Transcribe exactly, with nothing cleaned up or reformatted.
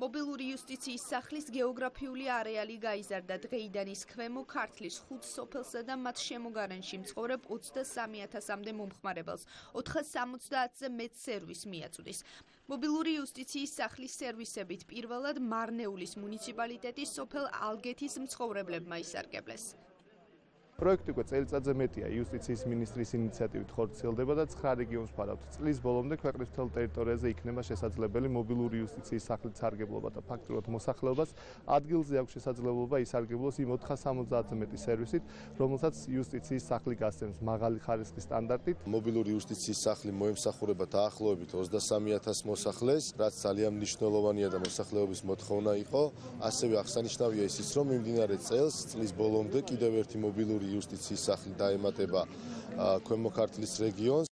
მობილური იუსტიციის სახლის გეოგრაფიული არეალი გაიზარდა დღეიდან ის ქვემო ქართლის ხუთ სოფელსა და მათ შემოგარენში მცხოვრებ ოცდასამი ათასამდე მომხმარებელს ოთხას სამოცდაათზე მეტ სერვისს მიაწვდის. მობილური იუსტიციის სახლის სერვისებით პირველად მარნეულის მუნიციპალიტეტის სოფელ ალგეთის მცხოვრებლებმა ისარგებლეს. პროექტი უკვე წელიწადზე მეტია იუსტიციის მინისტრის ინიციატივით ხორციელდება და ცხრა რეგიონს ფარავთ. წლის ბოლომდე ქვეყნის მთელ ტერიტორიაზე იქნება შესაძლებელი მობილური იუსტიციის სახლის სარგებლობა და ფაქტობრივად მოსახლეობას ადგილზე აქვს შესაძლებლობა ისარგებლოს იმ ოთხას სამოცდაათზე მეტი სერვისით, რომელსაც იუსტიციის სახლი გასცემს მაღალი ხარისხის სტანდარტით. მობილური იუსტიციის სახლი მოემსახურება დაახლოებით ოცდასამი ათას მოსახლეს, რაც ძალიან მნიშვნელოვანია და მოსახლეობის მოთხოვნა იყო. ასევე აღსანიშნავია ისიც, რომ მიმდინარე წელს წლის ბოლომდე კიდევ ერთი მობილური იუსტიციის სახლი დაემატება ქვემო ქართლის რეგიონს.